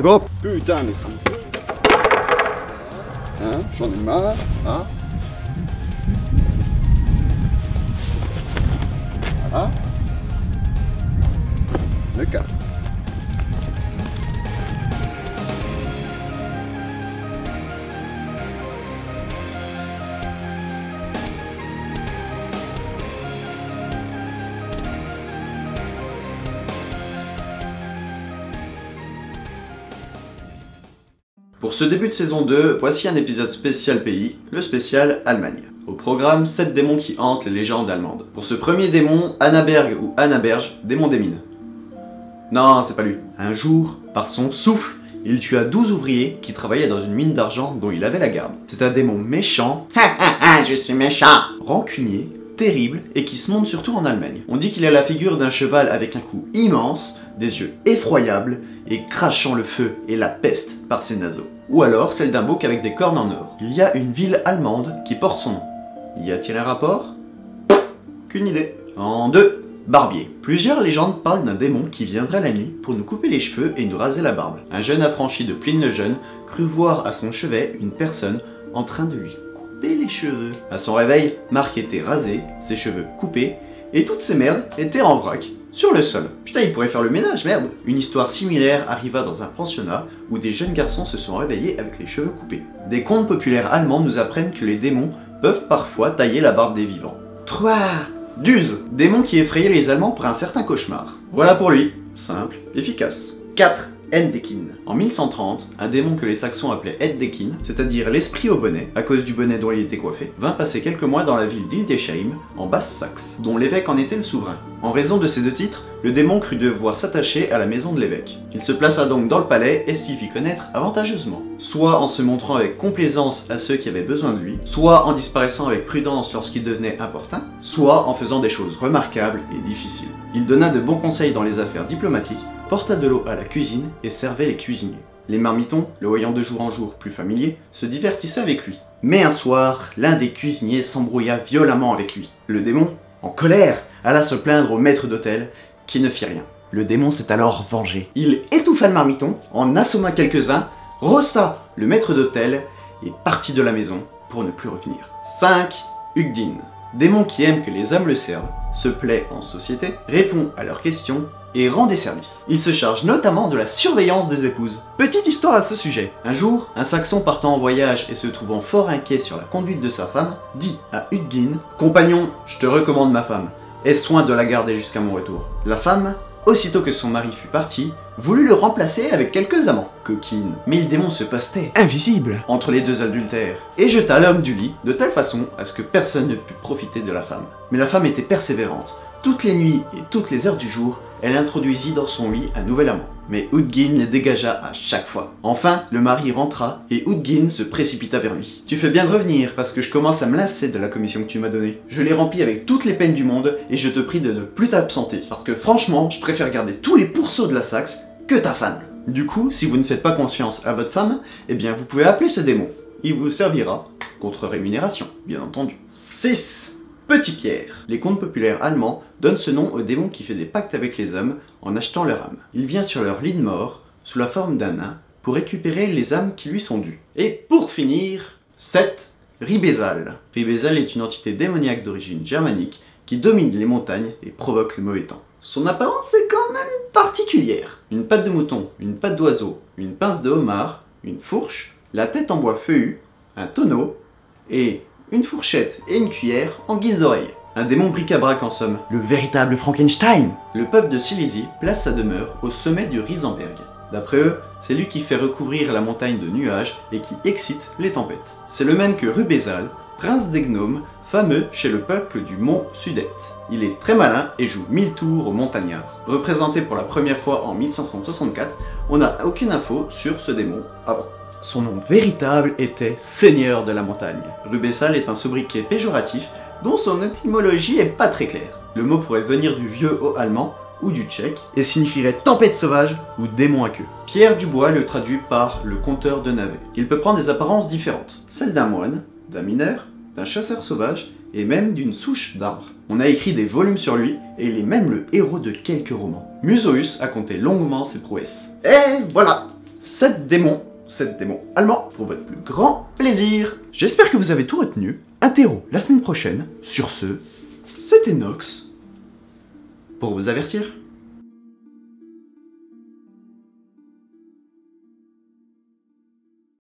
Allez bon. Putain mais ça me... Hein, j'en ai marre, hein. Voilà. Le casse. Pour ce début de saison 2, voici un épisode spécial pays, le spécial Allemagne. Au programme, 7 démons qui hantent les légendes allemandes. Pour ce premier démon, Annaberg ou Annaberge, démon des mines. Non, c'est pas lui. Un jour, par son souffle, il tua 12 ouvriers qui travaillaient dans une mine d'argent dont il avait la garde. C'est un démon méchant, je suis méchant, rancunier, terrible et qui se montre surtout en Allemagne. On dit qu'il a la figure d'un cheval avec un cou immense, des yeux effroyables et crachant le feu et la peste par ses naseaux. Ou alors celle d'un bouc avec des cornes en or. Il y a une ville allemande qui porte son nom. Y a-t-il un rapport? Qu'une idée. En 2, barbier. Plusieurs légendes parlent d'un démon qui viendrait la nuit pour nous couper les cheveux et nous raser la barbe. Un jeune affranchi de Pline le Jeune crut voir à son chevet une personne en train de lui couper les cheveux. À son réveil, Marc était rasé, ses cheveux coupés, et toutes ces merdes étaient en vrac, sur le sol. Putain, il pourrait faire le ménage, merde. Une histoire similaire arriva dans un pensionnat où des jeunes garçons se sont réveillés avec les cheveux coupés. Des contes populaires allemands nous apprennent que les démons peuvent parfois tailler la barbe des vivants. 3. Duse, démon qui effrayait les Allemands par un certain cauchemar. Voilà pour lui, simple, efficace. 4. Endekin. En 1130, un démon que les Saxons appelaient Endekin, c'est-à-dire l'esprit au bonnet, à cause du bonnet dont il était coiffé, vint passer quelques mois dans la ville d'Hildesheim, en Basse-Saxe, dont l'évêque en était le souverain. En raison de ces deux titres, le démon crut devoir s'attacher à la maison de l'évêque. Il se plaça donc dans le palais et s'y fit connaître avantageusement, soit en se montrant avec complaisance à ceux qui avaient besoin de lui, soit en disparaissant avec prudence lorsqu'il devenait importun, soit en faisant des choses remarquables et difficiles. Il donna de bons conseils dans les affaires diplomatiques, porta de l'eau à la cuisine et servait les cuisiniers. Les marmitons, le voyant de jour en jour plus familier, se divertissaient avec lui. Mais un soir, l'un des cuisiniers s'embrouilla violemment avec lui. Le démon, en colère, alla se plaindre au maître d'hôtel, qui ne fit rien. Le démon s'est alors vengé. Il étouffa le marmiton, en assomma quelques-uns, rossa le maître d'hôtel et partit de la maison pour ne plus revenir. 5. Hugdin. Démon qui aime que les âmes le servent, se plaît en société, répond à leurs questions et rend des services. Il se charge notamment de la surveillance des épouses. Petite histoire à ce sujet. Un jour, un Saxon partant en voyage et se trouvant fort inquiet sur la conduite de sa femme, dit à Hugdin « Compagnon, je te recommande ma femme. Aie soin de la garder jusqu'à mon retour. » La femme, aussitôt que son mari fut parti, voulut le remplacer avec quelques amants. Coquine. Mais le démon se postait, invisible, entre les deux adultères, et jeta l'homme du lit de telle façon à ce que personne ne pût profiter de la femme. Mais la femme était persévérante. Toutes les nuits et toutes les heures du jour, elle introduisit dans son lit un nouvel amant. Mais Hugdin les dégagea à chaque fois. Enfin, le mari rentra et Hugdin se précipita vers lui. « Tu fais bien de revenir parce que je commence à me lasser de la commission que tu m'as donnée. Je l'ai remplie avec toutes les peines du monde et je te prie de ne plus t'absenter. Parce que franchement, je préfère garder tous les pourceaux de la Saxe que ta femme. » Du coup, si vous ne faites pas confiance à votre femme, eh bien vous pouvez appeler ce démon. Il vous servira contre rémunération, bien entendu. 6. Petit Pierre. Les contes populaires allemands donnent ce nom au démon qui fait des pactes avec les hommes en achetant leur âme. Il vient sur leur lit de mort, sous la forme d'un nain, pour récupérer les âmes qui lui sont dues. Et pour finir, 7. Ribézal. Ribézal est une entité démoniaque d'origine germanique qui domine les montagnes et provoque le mauvais temps. Son apparence est quand même particulière. Une patte de mouton, une patte d'oiseau, une pince de homard, une fourche, la tête en bois feuillu, un tonneau et une fourchette et une cuillère en guise d'oreille. Un démon bric-à-brac en somme, le véritable Frankenstein. Le peuple de Silésie place sa demeure au sommet du Riesenberg. D'après eux, c'est lui qui fait recouvrir la montagne de nuages et qui excite les tempêtes. C'est le même que Rubézal, prince des gnomes, fameux chez le peuple du mont Sudette. Il est très malin et joue 1000 tours au montagnard. Représenté pour la première fois en 1564, on n'a aucune info sur ce démon avant. Son nom véritable était Seigneur de la montagne. Rubézal est un sobriquet péjoratif dont son étymologie est pas très claire. Le mot pourrait venir du vieux haut allemand ou du tchèque et signifierait tempête sauvage ou démon à queue. Pierre Dubois le traduit par le conteur de navets. Il peut prendre des apparences différentes, celles d'un moine, d'un mineur, d'un chasseur sauvage et même d'une souche d'arbre. On a écrit des volumes sur lui et il est même le héros de quelques romans. Musaeus a conté longuement ses prouesses. Et voilà, 7 démons allemands pour votre plus grand plaisir. J'espère que vous avez tout retenu. Interro la semaine prochaine. Sur ce, c'était Nox pour vous avertir.